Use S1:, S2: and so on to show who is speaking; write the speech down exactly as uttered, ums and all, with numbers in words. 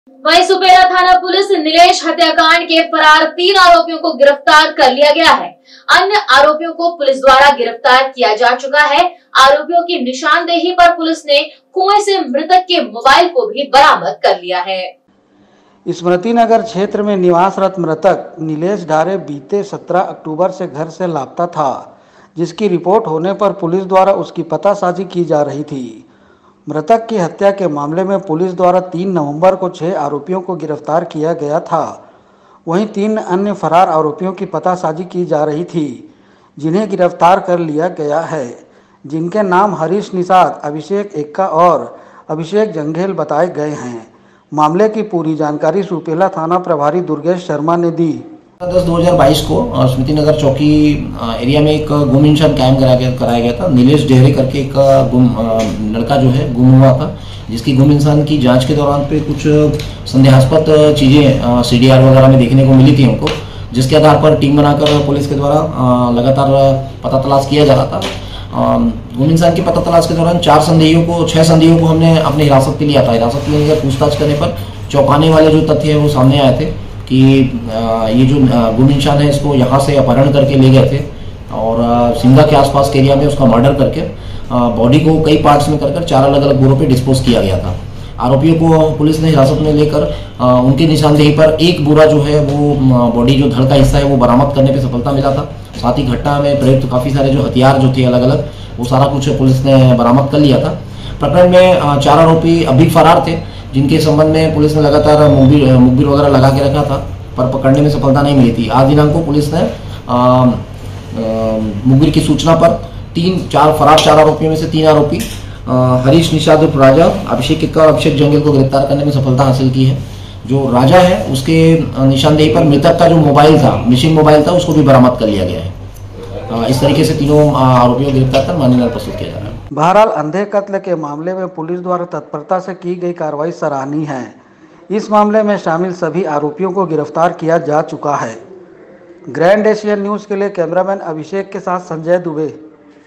S1: वहीं सुपेरा थाना पुलिस नीलेश हत्याकांड के फरार तीन आरोपियों को गिरफ्तार कर लिया गया है। अन्य आरोपियों को पुलिस द्वारा गिरफ्तार किया जा चुका है। आरोपियों की निशानदेही पर पुलिस ने कुएं से मृतक के मोबाइल को भी बरामद कर लिया है।
S2: स्मृति नगर क्षेत्र में निवासरत मृतक नीलेश ढारे बीते सत्रह अक्टूबर से घर से लापता था, जिसकी रिपोर्ट होने पर पुलिस द्वारा उसकी पतासाजी की जा रही थी। मृतक की हत्या के मामले में पुलिस द्वारा तीन नवंबर को छह आरोपियों को गिरफ्तार किया गया था। वहीं तीन अन्य फरार आरोपियों की पतासाजी की जा रही थी, जिन्हें गिरफ्तार कर लिया गया है, जिनके नाम हरीश निषाद, अभिषेक एक्का और अभिषेक जंघेल बताए गए हैं। मामले की पूरी जानकारी सुपेला थाना प्रभारी दुर्गेश शर्मा ने दी।
S3: दस दो हजार बाईस को स्मृति नगर चौकी एरिया में एक गुम इंसान कायम कराया गया कराया गया था। नीलेश ढेरे करके एक गुम लड़का जो है गुम हुआ था, जिसकी गुम इंसान की जांच के दौरान पे कुछ संदेहास्पद चीज़ें सीडीआर वगैरह में देखने को मिली थी हमको, जिसके आधार पर टीम बनाकर पुलिस के द्वारा लगातार पता तलाश किया जा रहा था। गुम इंसान की पता तलाश के दौरान चार संदेहियों को छह संदेहियों को हमने अपने हिरासत में लिया था। हिरासत में लेकर पूछताछ करने पर चौंकाने वाले जो तथ्य है वो सामने आए थे कि ये जो गुम इंसान है इसको यहाँ से अपहरण करके ले गए थे और सिंगा के आसपास के एरिया में उसका मर्डर करके बॉडी को कई पार्ट्स में कर कर चार अलग अलग बोरों पे डिस्पोज किया गया था। आरोपियों को पुलिस ने हिरासत में लेकर उनकी निशानदेही पर एक बोरा जो है वो बॉडी जो धड़ का हिस्सा है वो बरामद करने पे सफलता मिला था। साथ ही घटना में प्रयुक्त काफ़ी सारे जो हथियार जो थे अलग अलग वो सारा कुछ पुलिस ने बरामद कर लिया था। प्रकरण में चार आरोपी अभी फरार थे, जिनके संबंध में पुलिस ने लगातार मुखबिर मुखबिर वगैरह लगा के रखा था, पर पकड़ने में सफलता नहीं मिली थी। आज दिनांक को पुलिस ने मुखबिर की सूचना पर तीन चार फरार चार आरोपियों में से तीन आरोपी हरीश निषाद उर्फ राजा, अभिषेक एक्का और अभिषेक जंगेल को गिरफ्तार करने में सफलता हासिल की है। जो राजा है उसके निशानदेही पर मृतक का जो मोबाइल था, मिसिंग मोबाइल था, उसको भी बरामद कर लिया गया है। इस तरीके से तीनों आरोपियों को गिरफ्तार कर मामला प्रस्तुत किया जा रहा है।
S2: बहरहाल अंधे कत्ल के मामले में पुलिस द्वारा तत्परता से की गई कार्रवाई सराहनीय है। इस मामले में शामिल सभी आरोपियों को गिरफ्तार किया जा चुका है। ग्रैंड एशियन न्यूज़ के लिए कैमरामैन अभिषेक के साथ संजय दुबे।